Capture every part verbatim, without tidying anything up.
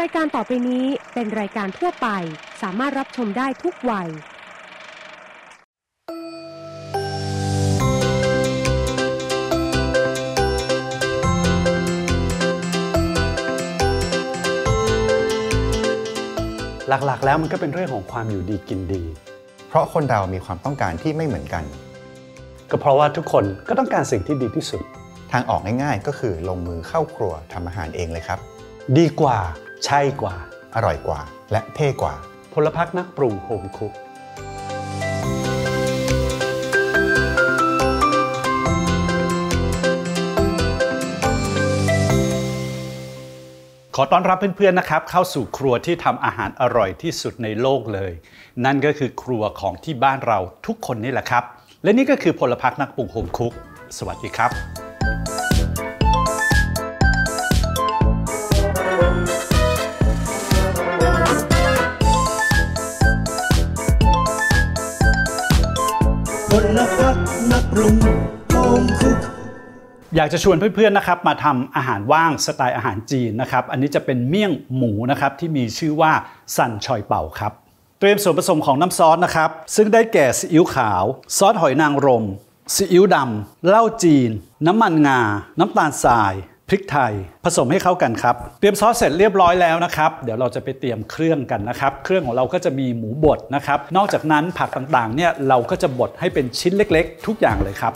ายการต่อไปนี้เป็นรายการทั่วไปสามารถรับชมได้ทุกวัยหลักๆแล้วมันก็เป็นเรื่องของความอยู่ดีกินดีเพราะคนเรามีความต้องการที่ไม่เหมือนกันก็เพราะว่าทุกคนก็ต้องการสิ่งที่ดีที่สุดทางออกง่ายๆก็คือลงมือเข้าครัวทำอาหารเองเลยครับดีกว่าใช่กว่าอร่อยกว่าและเท่กว่าพลพรรคนักปรุงโฮมคุกขอต้อนรับเพื่อนๆนะครับเข้าสู่ครัวที่ทำอาหารอร่อยที่สุดในโลกเลยนั่นก็คือครัวของที่บ้านเราทุกคนนี่แหละครับและนี่ก็คือพลพรรคนักปรุงโฮมคุกสวัสดีครับพลพรรคนักปรุงโฮมคุกอยากจะชวนเพื่อนๆนะครับมาทำอาหารว่างสไตล์อาหารจีนนะครับอันนี้จะเป็นเมี่ยงหมูนะครับที่มีชื่อว่าซันชอยเป่าครับเตรียมส่วนผสมของน้ำซอสนะครับซึ่งได้แก่ซีอิ๊วขาวซอสหอยนางรมซีอิ๊วดำเหล้าจีนน้ำมันงาน้ำตาลทรายพริกไทยผสมให้เข้ากันครับเตรียมซอสเสร็จเรียบร้อยแล้วนะครับเดี๋ยวเราจะไปเตรียมเครื่องกันนะครับเครื่องของเราก็จะมีหมูบดนะครับนอกจากนั้นผักต่างๆเนี่ยเราก็จะบดให้เป็นชิ้นเล็กๆทุกอย่างเลยครับ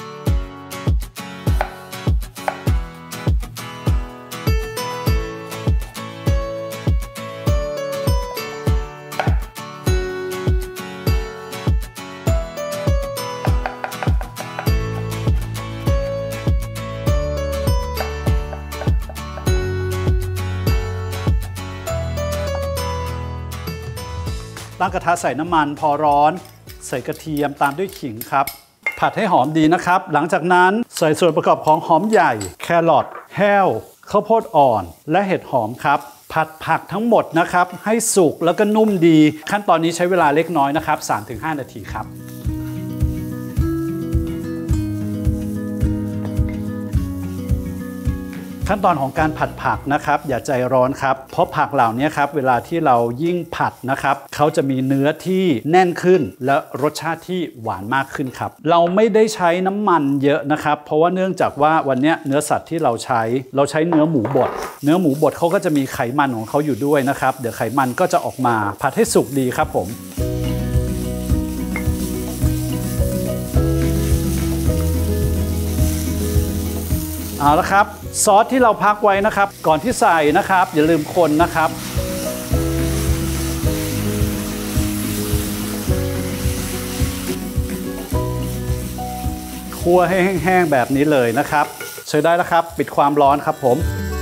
ตั้งกระทะใส่น้ำมันพอร้อนใส่กระเทียมตามด้วยขิงครับผัดให้หอมดีนะครับหลังจากนั้นใส่ส่วนประกอบของหอมใหญ่แครอทแห้วข้าวโพดอ่อนและเห็ดหอมครับผัดผักทั้งหมดนะครับให้สุกแล้วก็นุ่มดีขั้นตอนนี้ใช้เวลาเล็กน้อยนะครับ สามถึงห้า นาทีครับขั้นตอนของการผัดผักนะครับอย่าใจร้อนครับเพราะผักเหล่านี้ครับเวลาที่เรายิ่งผัดนะครับเขาจะมีเนื้อที่แน่นขึ้นและรสชาติที่หวานมากขึ้นครับเราไม่ได้ใช้น้ำมันเยอะนะครับเพราะว่าเนื่องจากว่าวันนี้เนื้อสัตว์ที่เราใช้เราใช้เนื้อหมูบดเนื้อหมูบดเขาก็จะมีไขมันของเขาอยู่ด้วยนะครับเดี๋ยวไขมันก็จะออกมาผัดให้สุกดีครับผมเอาละครับซอสที่เราพักไว้นะครับก่อนที่ใส่นะครับอย่าลืมคนนะครับคั่วให้แห้งๆแบบนี้เลยนะครับใช้ได้แล้วครับปิดความร้อนครับผม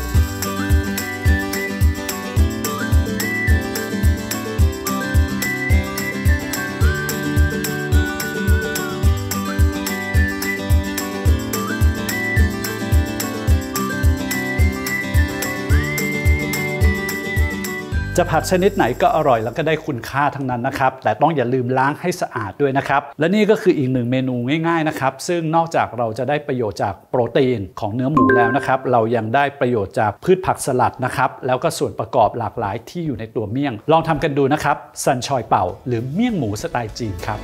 จะผักชนิดไหนก็อร่อยแล้วก็ได้คุณค่าทั้งนั้นนะครับแต่ต้องอย่าลืมล้างให้สะอาดด้วยนะครับและนี่ก็คืออีกหนึ่งเมนูง่ายๆนะครับซึ่งนอกจากเราจะได้ประโยชน์จากโปรตีนของเนื้อหมูแล้วนะครับเรายังได้ประโยชน์จากพืชผักสลัดนะครับแล้วก็ส่วนประกอบหลากหลายที่อยู่ในตัวเมี่ยงลองทำกันดูนะครับซันชอยเป่าหรือเมี่ยงหมูสไตล์จีนครับ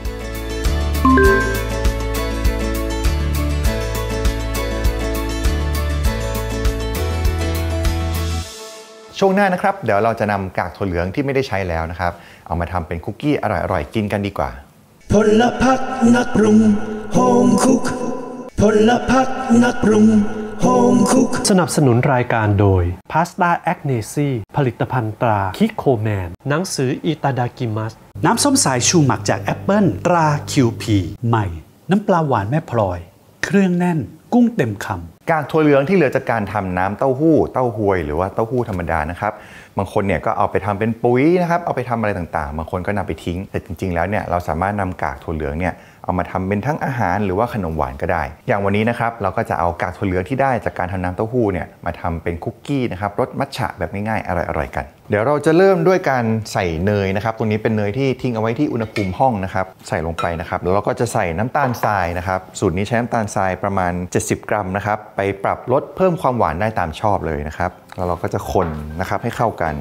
ช่วงหน้านะครับเดี๋ยวเราจะนำกากถั่วเหลืองที่ไม่ได้ใช้แล้วนะครับเอามาทำเป็นคุกกี้อร่อยๆกินกันดีกว่าพลพรรคนักปรุงโฮมคุกพลพรรคนักปรุงโฮมคุกสนับสนุนรายการโดยพาสต้าแอคเนซีผลิตภัณฑ์ตราคิโคแมนหนังสืออิตาดากิมัสน้ำส้มสายชูหมักจากแอปเปิลตรา คิว พี ใหม่น้ำปลาหวานแม่พลอยเครื่องแน่นกุ้งเต็มคำกากถั่วเหลืองที่เหลือจากการทำน้ำเต้าหู้เต้าหวยหรือว่าเต้าหู้ธรรมดานะครับบางคนเนี่ยก็เอาไปทำเป็นปุ๋ยนะครับเอาไปทำอะไรต่างๆบางคนก็นำไปทิ้งแต่จริงๆแล้วเนี่ยเราสามารถนำกากถั่วเหลืองเนี่ยเอามาทำเป็นทั้งอาหารหรือว่าขนมหวานก็ได้อย่างวันนี้นะครับเราก็จะเอากากถั่วเหลืองที่ได้จากการทำน้ำเต้าหู้เนี่ยมาทำเป็นคุกกี้นะครับรสมัทฉะแบบง่ายๆอร่อยๆกันเดี๋ยวเราจะเริ่มด้วยการใส่เนยนะครับตรงนี้เป็นเนยที่ทิ้งเอาไว้ที่อุณหภูมิห้องนะครับใส่ลงไปนะครับแล้วเราก็จะใส่น้ำตาลทรายนะครับสูตรนี้ใช้น้ำตาลทรายประมาณเจ็ดสิบกรัมนะครับไปปรับลดเพิ่มความหวานได้ตามชอบเลยนะครับแล้วเราก็จะคนนะครับให้เข้ากัน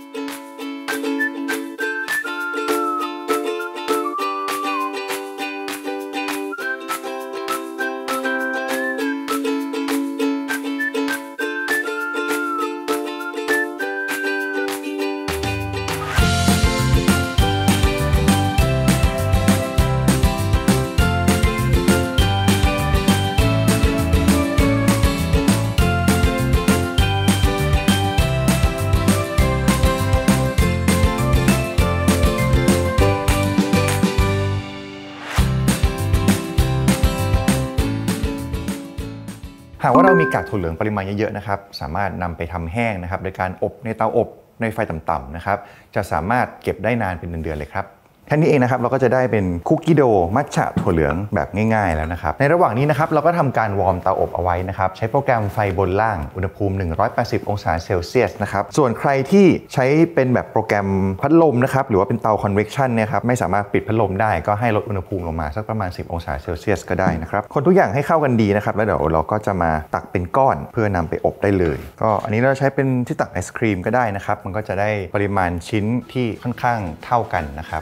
หากว่าเรามีกากถั่วเหลืองปริมาณเยอะๆนะครับสามารถนำไปทำแห้งนะครับโดยการอบในเตาอบในไฟต่ำๆนะครับจะสามารถเก็บได้นานเป็นเดือนๆเลยครับแค่นี้เองนะครับเราก็จะได้เป็นคุกกี้โดมัทฉะถั่วเหลืองแบบง่ายๆแล้วนะครับในระหว่างนี้นะครับเราก็ทำการวอร์มเตาอบเอาไว้นะครับใช้โปรแกรมไฟบนล่างอุณหภูมิหนึ่งร้อยแปดสิบองศาเซลเซียสนะครับส่วนใครที่ใช้เป็นแบบโปรแกรมพัดลมนะครับหรือว่าเป็นเตา convection เนี่ยครับไม่สามารถปิดพัดลมได้ก็ให้ลดอุณหภูมิลงมาสักประมาณสิบองศาเซลเซียสก็ได้นะครับคนทุกอย่างให้เข้ากันดีนะครับแล้วเดี๋ยวเราก็จะมาตักเป็นก้อนเพื่อนำไปอบได้เลยก็อันนี้เราใช้เป็นที่ตักไอศครีมก็ได้นะครับมันก็จะได้ปริมาณชิ้นที่ค่อนข้างเท่ากันนะครับ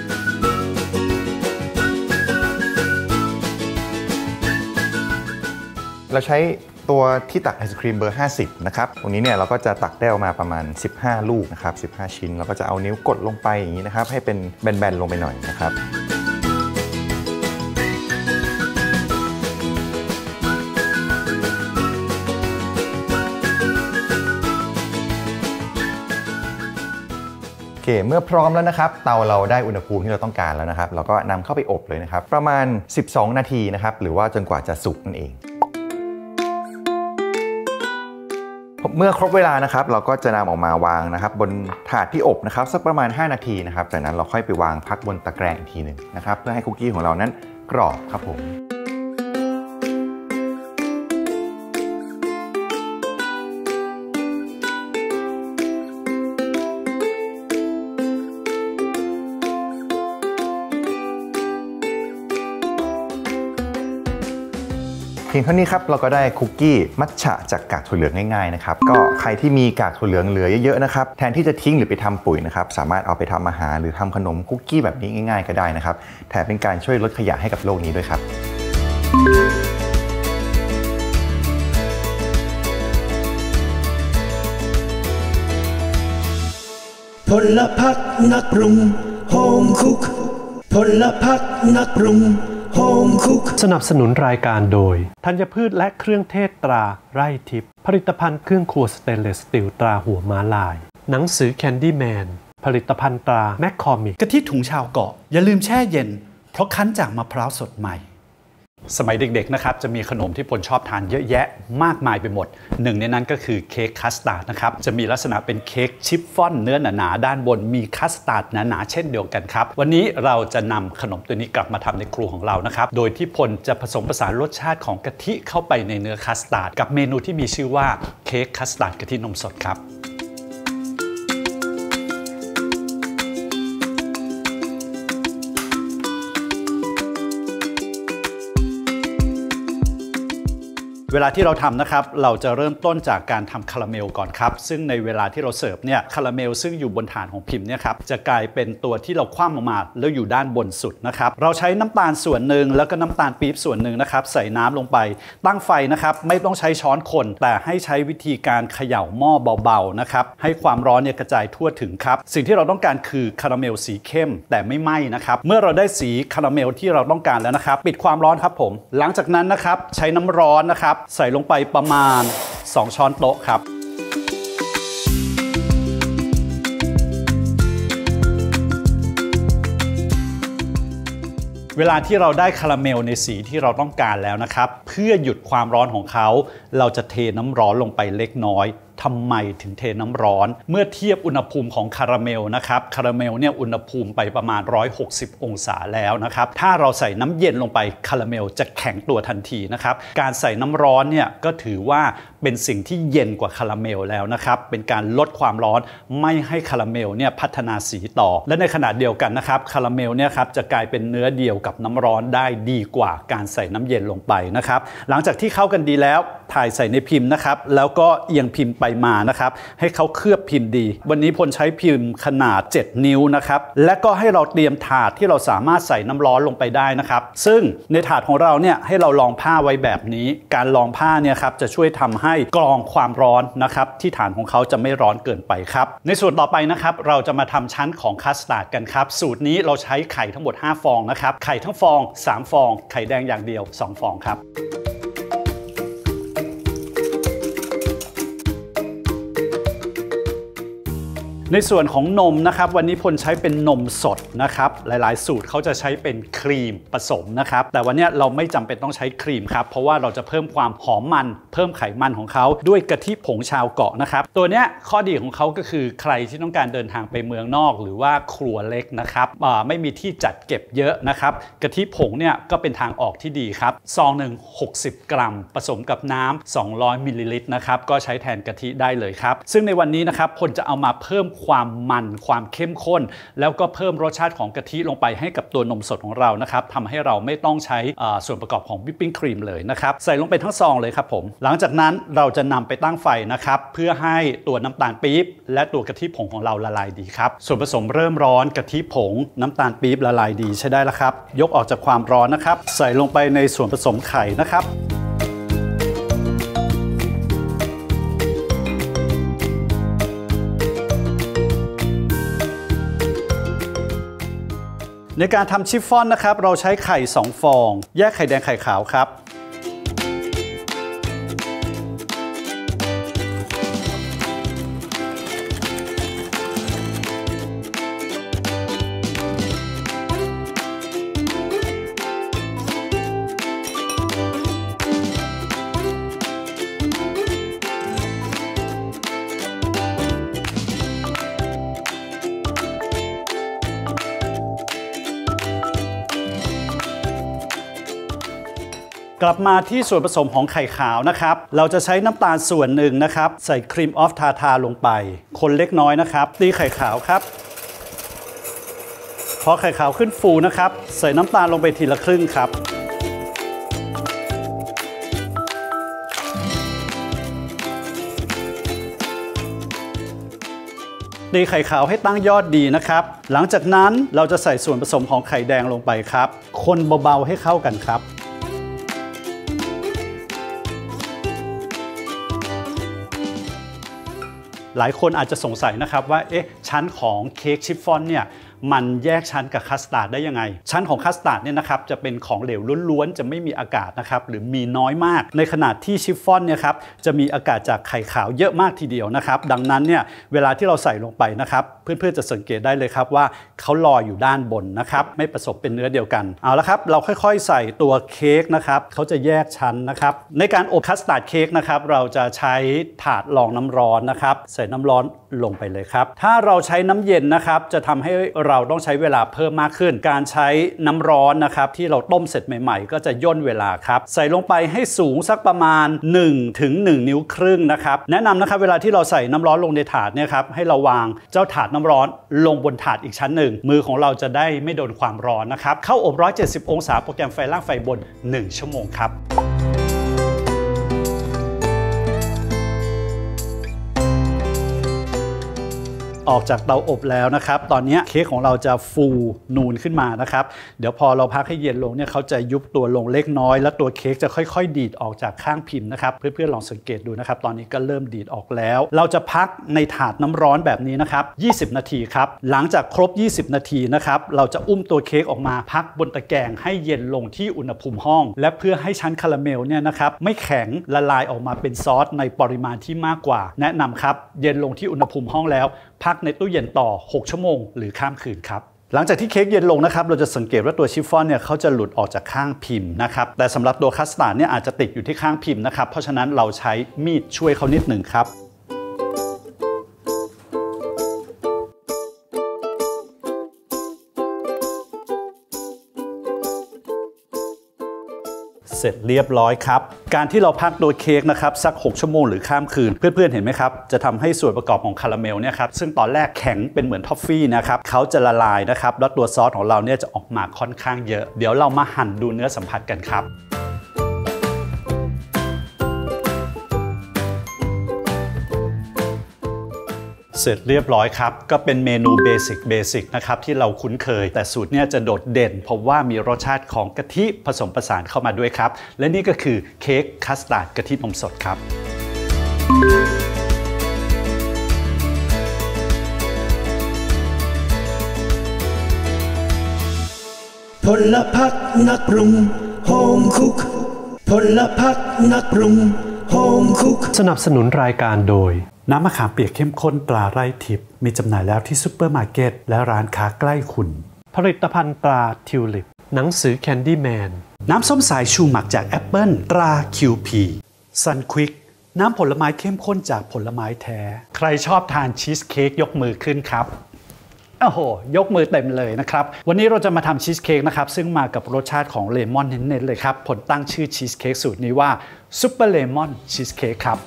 เราใช้ตัวที่ตักไอศครีมเบอร์ห้าสิบนะครับตรงนี้เนี่ยเราก็จะตักได้ออกมาประมาณสิบห้าลูกนะครับสิบห้าชิ้นเราก็จะเอานิ้วกดลงไปอย่างนี้นะครับให้เป็นแบนๆลงไปหน่อยนะครับโอเคเมื่อพร้อมแล้วนะครับเตาเราได้อุณหภูมิที่เราต้องการแล้วนะครับเราก็นำเข้าไปอบเลยนะครับประมาณสิบสองนาทีนะครับหรือว่าจนกว่าจะสุกนั่นเองเมื่อครบเวลานะครับเราก็จะนำออกมาวางนะครับบนถาดที่อบนะครับสักประมาณห้านาทีนะครับจากนั้นเราค่อยไปวางพักบนตะแกรงอีกทีหนึ่งนะครับเพื่อให้คุกกี้ของเรานั้นกรอบครับผมเพียงเท่านี้ครับเราก็ได้คุกกี้มัทฉะจากกากถั่วเหลืองง่ายๆนะครับก็ใครที่มีกากถั่วเหลืองเหลือเยอะๆนะครับแทนที่จะทิ้งหรือไปทำปุ๋ยนะครับสามารถเอาไปทำอาหารหรือทำขนมคุกกี้แบบนี้ง่ายๆก็ได้นะครับแถมเป็นการช่วยลดขยะให้กับโลกนี้ด้วยครับพลพักนักปรุงโฮมคุกพลพักนักปรุงสนับสนุนรายการโดยธัญพืชและเครื่องเทศตราไร่ทิพย์ผลิตภัณฑ์เครื่องครัวสเตนเลสสตีลตราหัวม้าลายหนังสือแคนดี้แมนผลิตภัณฑ์ตราแมคคอมิกกะทิถุงชาวเกาะอย่าลืมแช่เย็นเพราะคั้นจากมะพร้าวสดใหม่สมัยเด็กๆนะครับจะมีขนมที่ปนชอบทานเยอะแยะมากมายไปหมดหนึ่งในนั้นก็คือเค้กคัสตาร์ดนะครับจะมีลักษณะเป็นเค้กชิฟฟ่อนเนื้อหนาๆด้านบนมีคัสตาร์ดหนาๆเช่นเดียวกันครับวันนี้เราจะนำขนมตัวนี้กลับมาทำในครัวของเรานะครับโดยที่พลจะผสมผสานรสชาติของกะทิเข้าไปในเนื้อคัสตาร์ดกับเมนูที่มีชื่อว่าเค้กคัสตาร์ดกะทินมสดครับเวลาที่เราทำนะครับเราจะเริ่มต้นจากการทำคาราเมลก่อนครับซึ่งในเวลาที่เราเสิร์ฟเนี่ยคาราเมลซึ่งอยู่บนฐานของพิมพ์เนี่ยครับจะกลายเป็นตัวที่เราคว่ำออกมาแล้วอยู่ด้านบนสุดนะครับเราใช้น้ำตาลส่วนหนึ่งแล้วก็น้ำตาลปี๊บส่วนหนึ่งนะครับใส่น้ำลงไปตั้งไฟนะครับไม่ต้องใช้ช้อนคนแต่ให้ใช้วิธีการเขย่าหม้อเบาๆนะครับให้ความร้อนเนี่ยกระจายทั่วถึงครับสิ่งที่เราต้องการคือคาราเมลสีเข้มแต่ไม่ไหม้นะครับเมื่อเราได้สีคาราเมลที่เราต้องการแล้วนะครับปิดความร้อนครับผมหลังจากนั้นนะครับใช้น้ำร้อนนะครับใส่ลงไปประมาณสองช้อนโต๊ะครับเวลาที่เราได้คาราเมลในสีที่เราต้องการแล้วนะครับเพื่อหยุดความร้อนของเขาเราจะเทน้ำร้อนลงไปเล็กน้อยทำไมถึงเทน้ำร้อนเมื่อเทียบอุณหภูมิของคาราเมลนะครับคาราเมลเนี่ยอุณหภูมิไปประมาณหนึ่งร้อยหกสิบองศาแล้วนะครับถ้าเราใส่น้ำเย็นลงไปคาราเมลจะแข็งตัวทันทีนะครับการใส่น้ำร้อนเนี่ยก็ถือว่าเป็นสิ่งที่เย็นกว่าคาราเมลแล้วนะครับเป็นการลดความร้อนไม่ให้คาราเมลเนี่ยพัฒนาสีต่อและในขณะเดียวกันนะครับคาราเมลเนี่ยครับจะกลายเป็นเนื้อเดียวกับน้ำร้อนได้ดีกว่าการใส่น้ำเย็นลงไปนะครับหลังจากที่เข้ากันดีแล้วถ่ายใส่ในพิมพ์นะครับแล้วก็เอียงพิมพ์ไปมานะครับให้เขาเคลือบพิมพ์ดีวันนี้พลใช้พิมพ์ขนาดเจ็ดนิ้วนะครับและก็ให้เราเตรียมถาดที่เราสามารถใส่น้ำร้อนลงไปได้นะครับซึ่งในถาดของเราเนี่ยให้เรารองผ้าไว้แบบนี้การรองผ้าเนี่ยครับจะช่วยทำให้กรองความร้อนนะครับที่ฐานของเขาจะไม่ร้อนเกินไปครับในส่วนต่อไปนะครับเราจะมาทำชั้นของคัสตาร์ดกันครับสูตรนี้เราใช้ไข่ทั้งหมดห้าฟองนะครับไข่ทั้งฟองสามฟองไข่แดงอย่างเดียวสองฟองครับในส่วนของนมนะครับวันนี้พลใช้เป็นนมสดนะครับหลายๆสูตรเขาจะใช้เป็นครีมผสมนะครับแต่วันนี้เราไม่จำเป็นต้องใช้ครีมครับเพราะว่าเราจะเพิ่มความหอมมันเพิ่มไขมันของเขาด้วยกะทิผงชาวเกาะนะครับตัวนี้ข้อดีของเขาก็คือใครที่ต้องการเดินทางไปเมืองนอกหรือว่าครัวเล็กนะครับไม่มีที่จัดเก็บเยอะนะครับกะทิผงเนี่ยก็เป็นทางออกที่ดีครับซองหนึ่งหกสิบกรัมผสมกับน้ำสองร้อยมิลลิลิตรนะครับก็ใช้แทนกะทิได้เลยครับซึ่งในวันนี้นะครับพลจะเอามาเพิ่มความมันความเข้มข้นแล้วก็เพิ่มรสชาติของกะทิลงไปให้กับตัวนมสดของเรานะครับทำให้เราไม่ต้องใช้ส่วนประกอบของวิปปิ้งครีมเลยนะครับใส่ลงไปทั้งซองเลยครับผมหลังจากนั้นเราจะนำไปตั้งไฟนะครับเพื่อให้ตัวน้ำตาลปี๊บและตัวกะทิผงของเราละลายดีครับส่วนผสมเริ่มร้อนกะทิผงน้ำตาลปี๊บละลายดีใช้ได้แล้วครับยกออกจากความร้อนนะครับใส่ลงไปในส่วนผสมไข่นะครับในการทำชิฟฟ่อนนะครับเราใช้ไข่สองฟองแยกไข่แดงไข่ขาวครับกลับมาที่ส่วนผสมของไข่ขาวนะครับเราจะใช้น้ำตาลส่วนหนึ่งนะครับใส่ครีมออฟทาทาลงไปคนเล็กน้อยนะครับตีไข่ขาวครับพอไข่ขาวขึ้นฟูนะครับใส่น้ำตาลลงไปทีละครึ่งครับตีไข่ขาวให้ตั้งยอดดีนะครับหลังจากนั้นเราจะใส่ส่วนผสมของไข่แดงลงไปครับคนเบาๆให้เข้ากันครับหลายคนอาจจะสงสัยนะครับว่าเอ๊ะชั้นของเค้กชิฟฟ่อนเนี่ยมันแยกชั้นกับคัสตาร์ดได้ยังไงชั้นของคัสตาร์ดเนี่ยนะครับจะเป็นของเหลวล้วนๆจะไม่มีอากาศนะครับหรือมีน้อยมากในขณะที่ชิฟฟ่อนเนี่ยครับจะมีอากาศจากไข่ขาวเยอะมากทีเดียวนะครับดังนั้นเนี่ยเวลาที่เราใส่ลงไปนะครับเพื่อนๆจะสังเกตได้เลยครับว่าเขาลอยอยู่ด้านบนนะครับไม่ผสมเป็นเนื้อเดียวกันเอาละครับเราค่อยๆใส่ตัวเค้กนะครับเขาจะแยกชั้นนะครับในการอบคัสตาร์ดเค้กนะครับเราจะใช้ถาดรองน้ำร้อนนะครับใส่น้ำร้อนลงไปเลยครับถ้าเราใช้น้ำเย็นนะครับจะทำให้เราต้องใช้เวลาเพิ่มมากขึ้นการใช้น้ำร้อนนะครับที่เราต้มเสร็จใหม่ๆก็จะย่นเวลาครับใส่ลงไปให้สูงสักประมาณหนึ่งถึงหนึ่งนิ้วครึ่งนะครับแนะนำนะครับเวลาที่เราใส่น้ำร้อนลงในถาดเนี่ยครับให้เราวางเจ้าถาดน้ำร้อนลงบนถาดอีกชั้นหนึ่งมือของเราจะได้ไม่โดนความร้อนนะครับเข้าอบหนึ่งร้อยเจ็ดสิบองศาโปรแกรมไฟล่างไฟบนหนึ่งชั่วโมงครับ ออกจากเตาอบแล้วนะครับตอนนี้เค้กของเราจะฟูนูนขึ้นมานะครับเดี๋ยวพอเราพักให้เย็นลงเนี่ยเขาจะยุบตัวลงเล็กน้อยแล้วตัวเค้กจะค่อยๆดีดออกจากข้างพิมพ์นะครับเพื่อนๆลองสังเกตดูนะครับตอนนี้ก็เริ่มดีดออกแล้วเราจะพักในถาดน้ำร้อนแบบนี้นะครับยี่สิบนาทีครับหลังจากครบยี่สิบนาทีนะครับเราจะอุ้มตัวเค้กออกมาพักบนตะแกรงให้เย็นลงที่อุณหภูมิห้องและเพื่อให้ชั้นคาราเมลเนี่ยนะครับไม่แข็งละลายออกมาเป็นซอสในปริมาณที่มากกว่าแนะนำครับเย็นลงที่อุณหภูมิห้องแล้วพักในตู้เย็นต่อหกชั่วโมงหรือข้ามคืนครับหลังจากที่เค้กเย็นลงนะครับเราจะสังเกตว่าตัวชิฟฟ่อนเนี่ยเขาจะหลุดออกจากข้างพิมพ์นะครับแต่สำหรับตัวคัสตาร์ดเนี่ยอาจจะติดอยู่ที่ข้างพิมพ์นะครับเพราะฉะนั้นเราใช้มีดช่วยเขานิดหนึ่งครับเสร็จเรียบร้อยครับการที่เราพักโดยเค้กนะครับสักหกชั่วโมงหรือข้ามคืนเพื่อนๆเห็นไหมครับจะทำให้ส่วนประกอบของคาราเมลเนี่ยครับซึ่งตอนแรกแข็งเป็นเหมือนทอฟฟี่นะครับเขาจะละลายนะครับแล้วตัวซอสของเราเนี่ยจะออกมาค่อนข้างเยอะเดี๋ยวเรามาหั่นดูเนื้อสัมผัสกันครับเสร็จเรียบร้อยครับก็เป็นเมนูเบสิกเบสิกนะครับที่เราคุ้นเคยแต่สูตรเนี่ยจะโดดเด่นเพราะว่ามีรสชาติของกะทิผสมผสานเข้ามาด้วยครับและนี่ก็คือเค้กคัสตาร์ดกะทินมสดครับพลพักนักปรุงโฮมคุกพลพักนักปรุงโฮมคุกสนับสนุนรายการโดยน้ำมะขามเปียกเข้มข้นตราไร่ทิพย์มีจำหน่ายแล้วที่ซุปเปอร์มาร์เก็ตและร้านค้าใกล้คุณผลิตภัณฑ์ตราทิวลิปหนังสือแคนดี้แมนน้ำส้มสายชูหมักจากแอปเปิลตรา คิว พี ซันควิกน้ำผลไม้เข้มข้นจากผลไม้แท้ใครชอบทานชีสเค้กยกมือขึ้นครับโอ้โหยกมือเต็มเลยนะครับวันนี้เราจะมาทำชีสเค้กนะครับซึ่งมากับรสชาติของเลมอนเน้นๆเลยครับผลตั้งชื่อชีสเค้กสูตรนี้ว่าซุปเปอร์เลมอนชีสเค้กครับ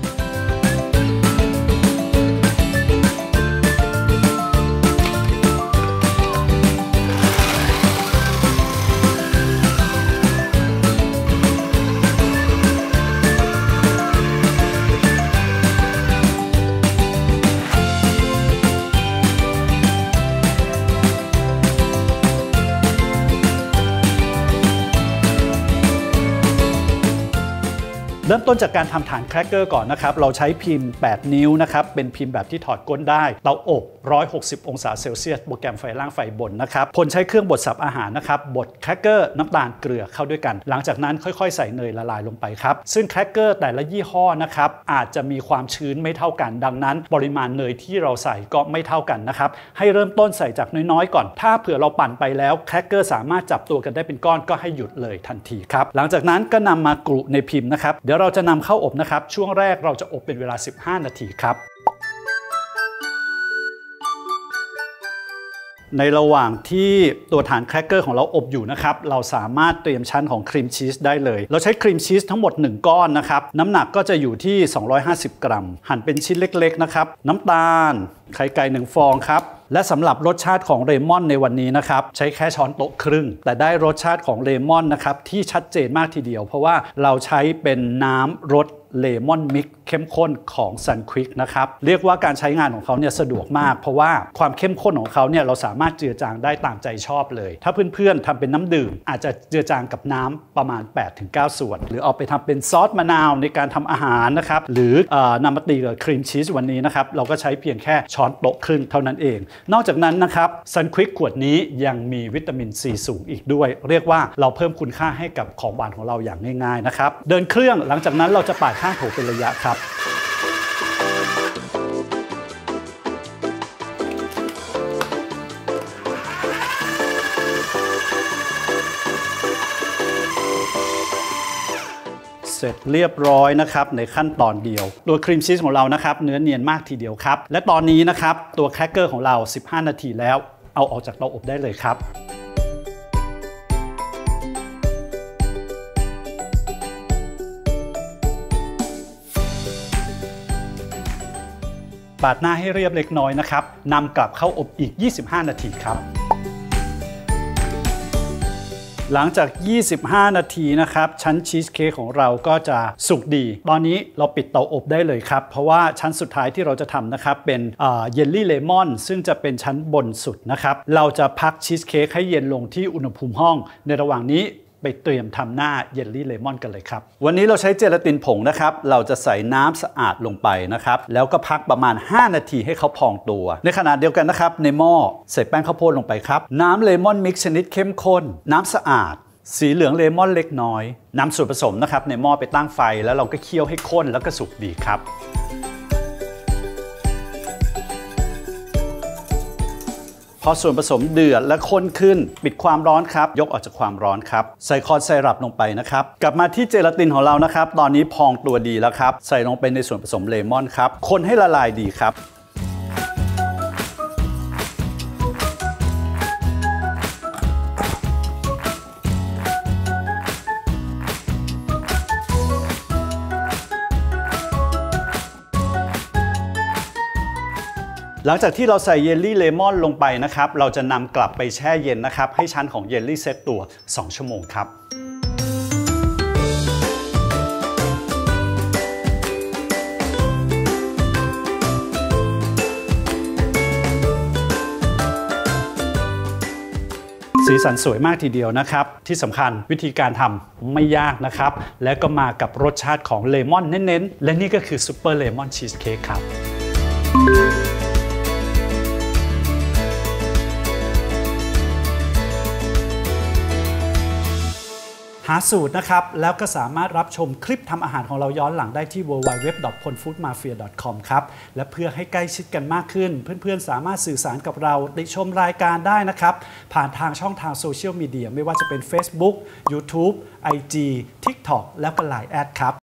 เริ่มต้นจากการทำฐานแครกเกอร์ก่อนนะครับเราใช้พิมพ์แปดนิ้วนะครับเป็นพิมพ์แบบที่ถอดก้นได้เตาอบหนึ่งร้อยหกสิบองศาเซลเซียสโปรแกรมไฟล่างไฟบนนะครับผลใช้เครื่องบดสับอาหารนะครับบดแครกเกอร์น้ำตาลเกลือเข้าด้วยกันหลังจากนั้นค่อยๆใส่เนยละลายลงไปครับซึ่งแครกเกอร์แต่ละยี่ห้อนะครับอาจจะมีความชื้นไม่เท่ากันดังนั้นปริมาณเนยที่เราใส่ก็ไม่เท่ากันนะครับให้เริ่มต้นใส่จากน้อยๆก่อนถ้าเผื่อเราปั่นไปแล้วแครกเกอร์สามารถจับตัวกันได้เป็นก้อนก็ให้หยุดเลยทันทีครับหลังจากนั้นก็นำมากรุในพิมพ์นะครับเดี๋ยวเราจะนำเข้าอบนะครับช่วงแรกเราจะอบเป็นเวลาสิบห้านาทีครับในระหว่างที่ตัวฐานแครกเกอร์ของเราอบอยู่นะครับเราสามารถเตรียมชั้นของครีมชีสได้เลยเราใช้ครีมชีสทั้งหมดหนึ่งก้อนนะครับน้ำหนักก็จะอยู่ที่สองร้อยห้าสิบกรัมหั่นเป็นชิ้นเล็กๆนะครับน้ำตาลไข่ไก่หนึ่งฟองครับและสำหรับรสชาติของเลมอนในวันนี้นะครับใช้แค่ช้อนโต๊ะครึ่งแต่ได้รสชาติของเลมอนนะครับที่ชัดเจนมากทีเดียวเพราะว่าเราใช้เป็นน้ำรสเลมอนมิกเข้มข้นของ Sunquick นะครับเรียกว่าการใช้งานของเขาเนี่ยสะดวกมากเพราะว่าความเข้มข้นของเขาเนี่ยเราสามารถเจือจางได้ตามใจชอบเลยถ้าเพื่อนๆทำเป็นน้ำดื่มอาจจะเจือจางกับน้ำประมาณ แปดถึงเก้า ส่วนหรือเอาไปทำเป็นซอสมะนาวในการทำอาหารนะครับหรือนำมาตีกับครีมชีสวันนี้นะครับเราก็ใช้เพียงแค่ช้อนโต๊ะครึ่งเท่านั้นเองนอกจากนั้นนะครับ Sunquick ขวดนี้ยังมีวิตามินซีสูงอีกด้วยเรียกว่าเราเพิ่มคุณค่าให้กับของหวานของเราอย่างง่ายๆนะครับเดินเครื่องหลังจากนั้นเราจะปาดข้างโถเป็นระยะครับเสร็จเรียบร้อยนะครับในขั้นตอนเดียวตัวครีมชีสของเรานะครับเนื้อเนียนมากทีเดียวครับและตอนนี้นะครับตัวแครกเกอร์ของเราสิบห้านาทีแล้วเอาออกจากเตาอบได้เลยครับปาดหน้าให้เรียบเล็กน้อยนะครับนำกลับเข้าอบอีกยี่สิบห้านาทีครับหลังจากยี่สิบห้านาทีนะครับชั้นชีสเค้กของเราก็จะสุกดีตอนนี้เราปิดเตาอบได้เลยครับเพราะว่าชั้นสุดท้ายที่เราจะทำนะครับเป็นเยลลี่เลมอนซึ่งจะเป็นชั้นบนสุดนะครับเราจะพักชีสเค้กให้เย็นลงที่อุณหภูมิห้องในระหว่างนี้ไปเตรียมทำหน้าเยลลี่เลมอนกันเลยครับวันนี้เราใช้เจลาตินผงนะครับเราจะใส่น้ำสะอาดลงไปนะครับแล้วก็พักประมาณห้านาทีให้เขาพองตัวในขณะเดียวกันนะครับในหม้อใส่แป้งข้าวโพดลงไปครับน้ำเลมอนมิกซ์ชนิดเข้มข้นน้ำสะอาดสีเหลืองเลมอนเล็กน้อยนำส่วนผสมนะครับในหม้อไปตั้งไฟแล้วเราก็เคี่ยวให้ข้นแล้วก็สุกดีครับพอส่วนผสมเดือดและข้นขึ้นปิดความร้อนครับยกออกจากความร้อนครับใส่คอร์นไซรัปลงไปนะครับกลับมาที่เจลาตินของเรานะครับตอนนี้พองตัวดีแล้วครับใส่ลงไปในส่วนผสมเลมอนครับคนให้ละลายดีครับหลังจากที่เราใส่เยลลี่เลมอนลงไปนะครับเราจะนำกลับไปแช่เย็นนะครับให้ชั้นของเยลลี่เซตตัวสองชั่วโมงครับสีสันสวยมากทีเดียวนะครับที่สำคัญวิธีการทำไม่ยากนะครับและก็มากับรสชาติของเลมอนเน้นๆและนี่ก็คือซุปเปอร์เลมอนชีสเค้กครับหาสูตรนะครับแล้วก็สามารถรับชมคลิปทำอาหารของเราย้อนหลังได้ที่ ดับเบิลยู ดับเบิลยู ดับเบิลยู ดอท พลฟู้ดมาเฟีย ดอท คอม ครับและเพื่อให้ใกล้ชิดกันมากขึ้นเพื่อนๆสามารถสื่อสารกับเราติชมรายการได้นะครับผ่านทางช่องทางโซเชียลมีเดียไม่ว่าจะเป็น Facebook YouTube ไอ จี TikTok แล้วก็ ไลน์ แอดครับ